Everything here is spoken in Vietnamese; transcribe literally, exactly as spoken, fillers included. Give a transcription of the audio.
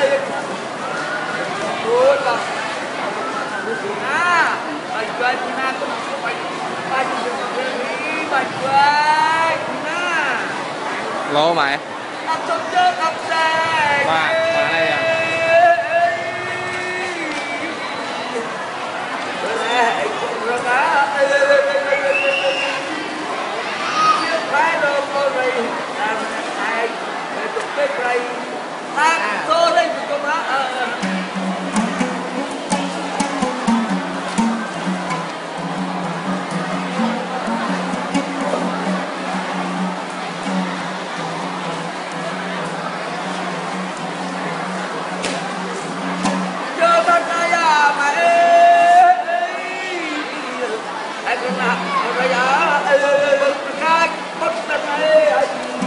Lô mày. Wow, mà đây à. Hãy subscribe cho kênh Ghiền Mì Gõ để không bỏ lỡ những video hấp dẫn.